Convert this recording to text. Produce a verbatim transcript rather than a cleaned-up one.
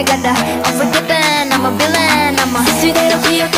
내가 다 unforgiven I'm a villain I'm a 실수대로 기억